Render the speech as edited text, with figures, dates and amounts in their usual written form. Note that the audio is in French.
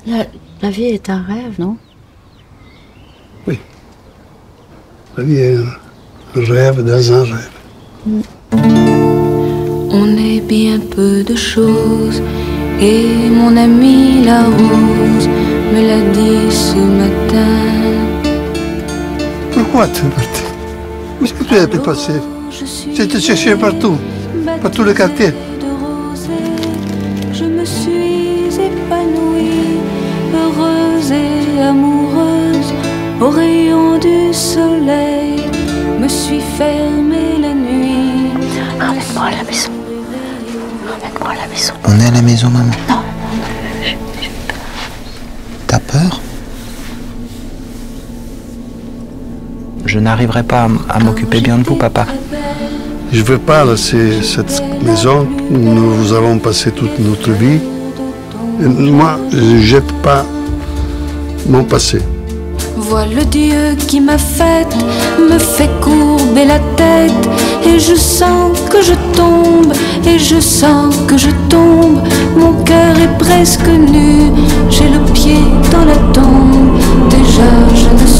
La vie est un rêve, non? Oui. La vie est un rêve dans un rêve. On est bien peu de choses, et mon ami la rose me l'a dit ce matin. Pourquoi tu es parti? Où est-ce que tu as pu passer? Je te cherchais partout, par tout le quartier. Je me suis épanouie, heureuse et amoureuse, au rayon du soleil, me suis fermée la nuit. Ramène-moi à la maison. Ramène-moi à la maison. On est à la maison, maman? Non. T'as peur? Je n'arriverai pas à m'occuper bien de vous, papa. Je ne veux pas laisser cette maison. Nous avons passé toute notre vie. Et moi, je ne jette pas mon passé. Vois le Dieu qui m'a faite, me fait courber la tête, et je sens que je tombe, et je sens que je tombe. Mon cœur est presque nu, j'ai le pied dans la tombe. Déjà je ne